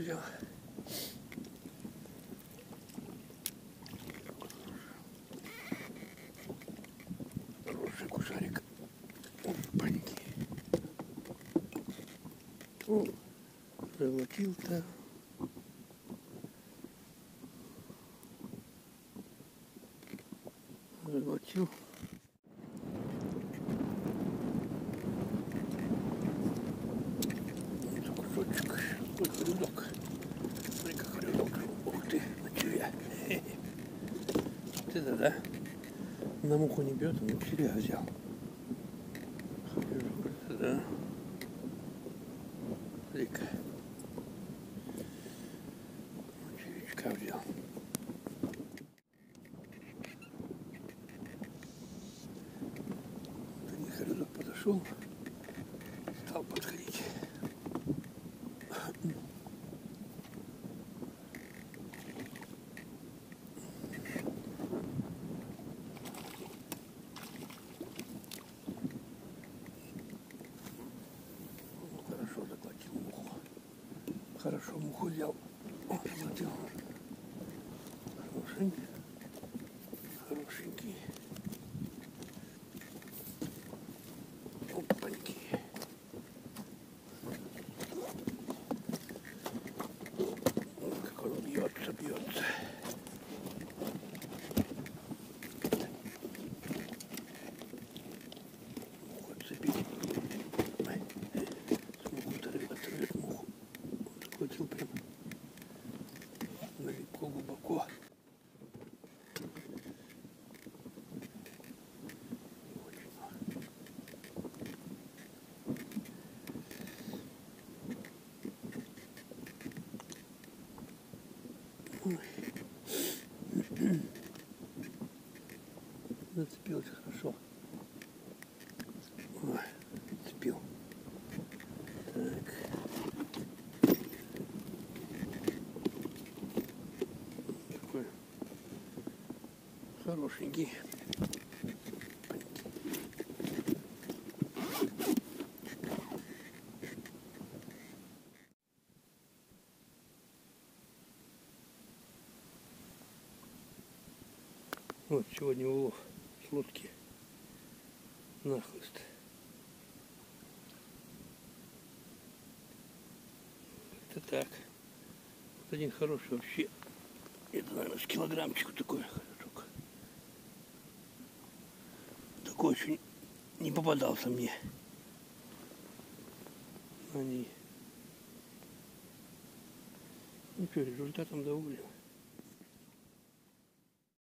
взял. Хороший кушарик. Опаньки. О, золотил-то. Золотил. Кусочек. Ой, хрюдок. Смотри, как хрюдок. Ух ты, на червя. Вот это да. На муху не бьет, он червя взял. Хрюдок, это да. Смотри-ка. Червячка взял. Хрюдок подошел. Стал подходить. Хорошо заплатил муху. Хорошо муху взял. О, заплатил. Хорошенький. Хорошенький. Опаньки. Как он бьется, бьется. Муху отцепить. Смогу оторвет муху. Захватил прям далеко, глубоко. Зацепился хорошо. Ой, зацепил. Так. Такой хорошенький. Вот сегодня улов с лодки на хлыст. Это так. Вот один хороший вообще. Это, наверное, с килограммчик такой хорошок. Такой еще не попадался мне. Они. Ну что, результатом доволен.